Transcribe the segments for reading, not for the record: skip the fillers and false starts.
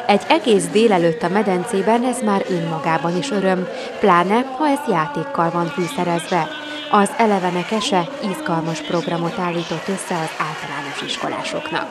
Egy egész délelőtt a medencében ez már önmagában is öröm, pláne, ha ez játékkal van fűszerezve. Az Elevenek ese izgalmas programot állított össze az általános iskolásoknak.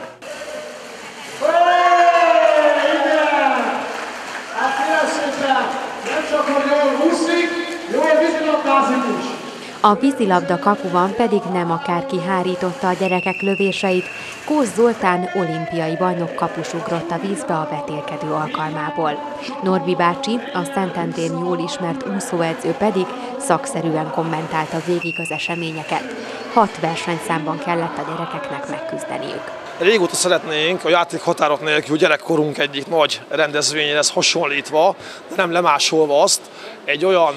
A vízilabda kapuban pedig nem akárki hárította a gyerekek lövéseit, Kósz Zoltán olimpiai bajnok kapus ugrott a vízbe a vetélkedő alkalmából. Norbi bácsi, a Szentendrén jól ismert úszóedző pedig szakszerűen kommentálta végig az eseményeket. 6 versenyszámban kellett a gyerekeknek megküzdeniük. Régóta szeretnénk a játékhatárok nélkül gyerekkorunk egyik nagy rendezvényéhez hasonlítva, de nem lemásolva azt, egy olyan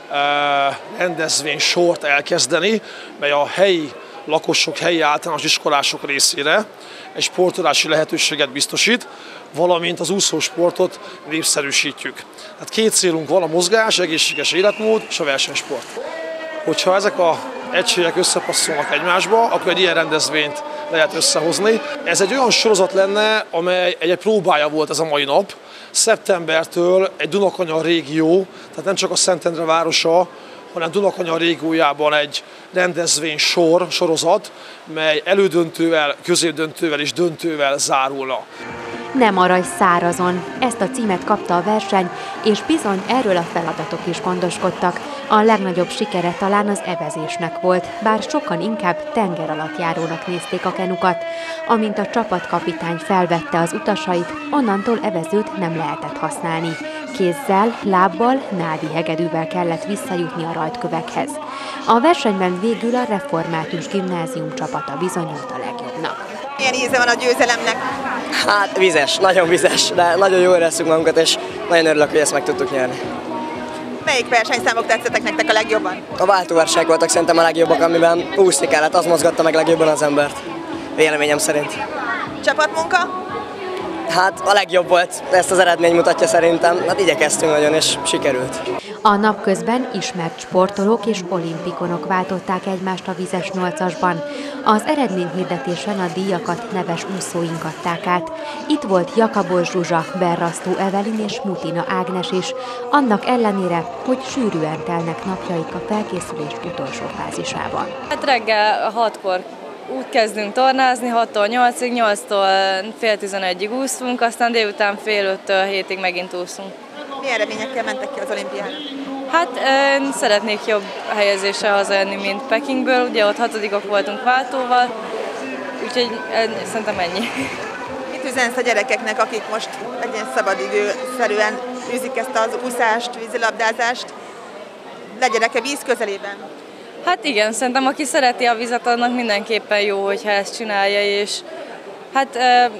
rendezvénysort elkezdeni, mely a helyi lakosok, helyi általános iskolások részére egy sportolási lehetőséget biztosít, valamint az úszósportot népszerűsítjük. Tehát 2 célunk van: a mozgás, egészséges életmód és a versenysport. Hogyha ezek az egységek összepasszolnak egymásba, akkor egy ilyen rendezvényt lehet összehozni. Ez egy olyan sorozat lenne, amely egy próbája volt ez a mai nap. Szeptembertől egy Dunakanyar régió, tehát nem csak a Szentendre városa, hanem Dunakanyar régiójában egy sorozat, mely elődöntővel, középdöntővel és döntővel zárulna. Nem maradj szárazon, ezt a címet kapta a verseny, és bizony erről a feladatok is gondoskodtak. A legnagyobb sikere talán az evezésnek volt, bár sokan inkább tengeralattjárónak nézték a kenukat. Amint a csapatkapitány felvette az utasait, onnantól evezőt nem lehetett használni. Kézzel, lábbal, nádi hegedűvel kellett visszajutni a rajtkövekhez. A versenyben végül a Református Gimnázium csapata bizonyult a legjobbnak. Milyen íze van a győzelemnek? Hát vizes, nagyon vizes, de nagyon jól érezzük magunkat, és nagyon örülök, hogy ezt meg tudtuk nyerni. Melyik versenyszámok tetszettek nektek a legjobban? A váltóversenyek voltak szerintem a legjobbak, amiben úszni kellett, az mozgatta meg legjobban az embert, véleményem szerint. Csapatmunka? Hát a legjobb volt, ezt az eredmény mutatja szerintem, hát igyekeztünk nagyon, és sikerült. A napközben ismert sportolók és olimpikonok váltották egymást a vizes 8-asban. Az eredményhirdetésen a díjakat neves úszóink adták át. Itt volt Jakabos Zsuzsa, Berrasztó Evelin és Mutina Ágnes is, annak ellenére, hogy sűrűen telnek napjaik a felkészülés utolsó fázisában. Hát reggel 6-kor úgy kezdünk tornázni, 6-tól 8-ig, 8-tól fél 11-ig úszunk, aztán délután fél 5-től 7-ig megint úszunk. Milyen eredményekkel mentek ki az olimpiára? Hát szeretnék jobb helyezéssel hazajönni, mint Pekingből, ugye ott 6-ok voltunk váltóval, úgyhogy szerintem ennyi. Mit üzensz a gyerekeknek, akik most egy ilyen szabadidőszerűen űzik ezt az úszást, vízilabdázást? Legyenek-e víz közelében? Hát igen, szerintem aki szereti a vizet, annak mindenképpen jó, hogyha ezt csinálja, és hát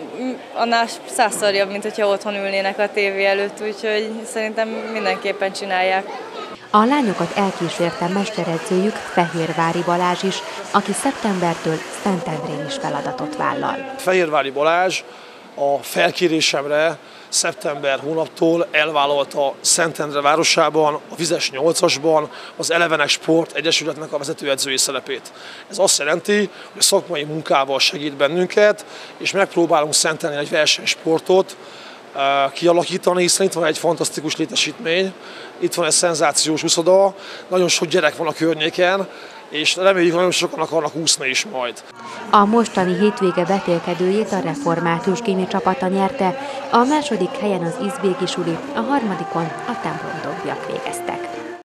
annál 100-szor jobb, mint hogyha otthon ülnének a tévé előtt, úgyhogy szerintem mindenképpen csinálják. A lányokat elkísérte mesteredzőjük, Fehérvári Balázs is, aki szeptembertől Szentendrén is feladatot vállal. Fehérvári Balázs a felkérésemre szeptember hónaptól elvállalta Szentendre városában, a vizes 8-asban az Elevenek Sport Egyesületnek a vezetőedzői szerepét. Ez azt jelenti, hogy a szakmai munkával segít bennünket, és megpróbálunk Szentendrén egy versenysportot kialakítani, hiszen itt van egy fantasztikus létesítmény, itt van egy szenzációs úszoda, nagyon sok gyerek van a környéken, és reméljük, nagyon sokan akarnak úszni is majd. A mostani hétvége vetélkedőjét a Református Gimi csapata nyerte, a második helyen az Izbéki suli, a harmadikon a templomdobbiak végeztek.